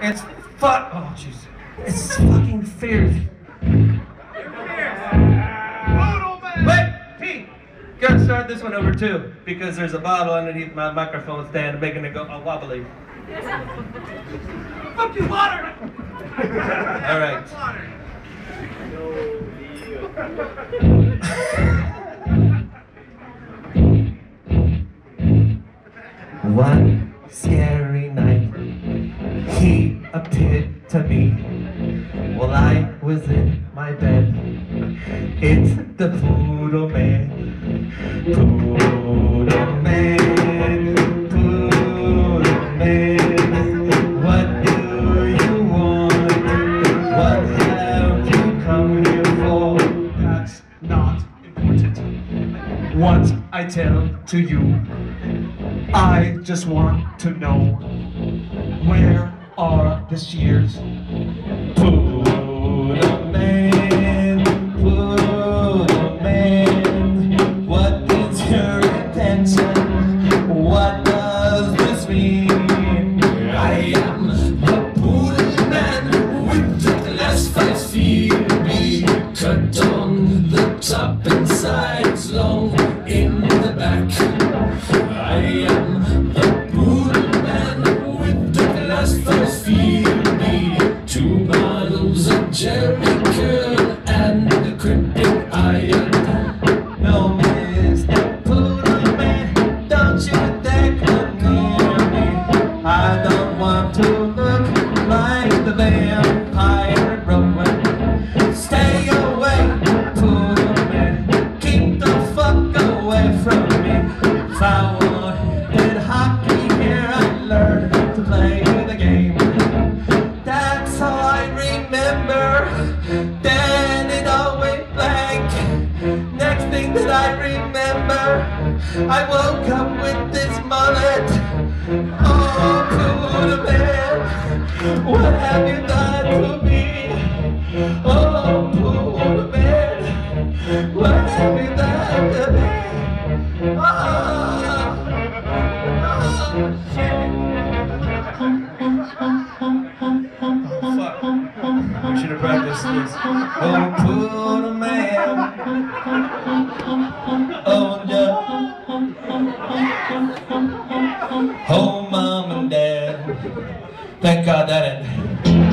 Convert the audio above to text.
It's oh jeez. It's fucking fierce. Wait, Pete! Gotta start this one over too, because there's a bottle underneath my microphone stand making it go all wobbly. Fuck you, water! Alright. One scary night, he appeared to me while I was in my bed. It's the Poodle Man, Poodle Man, Poodle Man. What do you want? What have you come here for? That's not important. What I tell to you, I just want to know, where are the shears? Poodle Man, Poodle Man, what is your intention? What does this mean? I am the Poodle Man with the glass 5 feet big, cut on the top and sides, long in the back. I am the Poodle Man with the glass 5 feet big, 2 bottles of Jerry Curl and the cryptic iron. No, Mr. Poodle Man, don't you dare come near me. I don't want to look like the vampire in Brooklyn. Stay away, Poodle Man, keep the fuck away from me. If I wanted hockey here, I learned to play the game. That's how I remember. Then it all went blank. Next thing that I remember, I woke up with this mullet. Oh, Poodle Man, what have you done to me? Oh, Poodle Man, what have you done to me? I should have practiced this. Oh, Poodle Man. Oh, yeah. Oh, Mom and Dad. Thank God that ended.